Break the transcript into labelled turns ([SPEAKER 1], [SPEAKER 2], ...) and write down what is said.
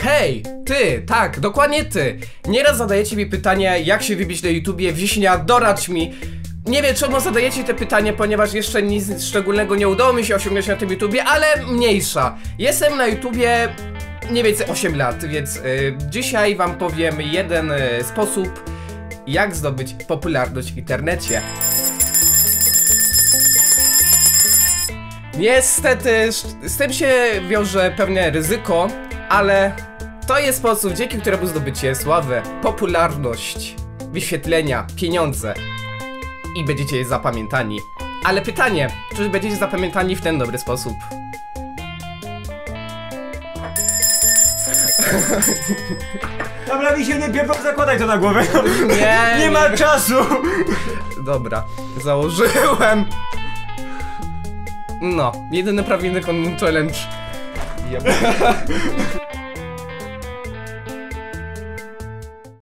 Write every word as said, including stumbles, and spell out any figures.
[SPEAKER 1] Hej, ty, tak, dokładnie ty. Nieraz zadajecie mi pytanie, jak się wybić na YouTubie, Wiśnia, doradź mi. Nie wiem, czemu zadajecie te pytanie, ponieważ jeszcze nic szczególnego nie udało mi się osiągnąć na tym YouTubie, ale mniejsza. Jestem na YouTubie mniej więcej osiem lat, więc y, dzisiaj wam powiem jeden y, sposób, jak zdobyć popularność w internecie. Niestety, z tym się wiąże pewne ryzyko, ale to jest sposób, dzięki któremu zdobycie sławę, popularność, wyświetlenia, pieniądze i będziecie zapamiętani. Ale pytanie, czy będziecie zapamiętani w ten dobry sposób?
[SPEAKER 2] Dobra, mi się nie pierdol, zakładaj to na głowę.
[SPEAKER 1] Nie,
[SPEAKER 2] nie, nie ma czasu.
[SPEAKER 1] Dobra, założyłem. No, jedyny prawilny content challenge. Yep.